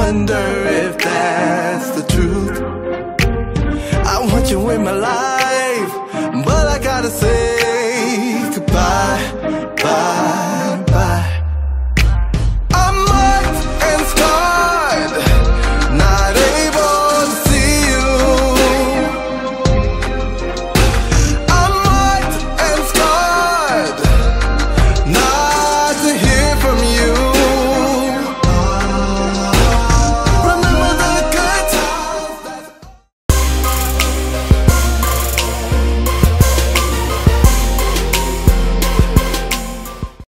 wonder if that's the truth. I want you in my life, but I gotta say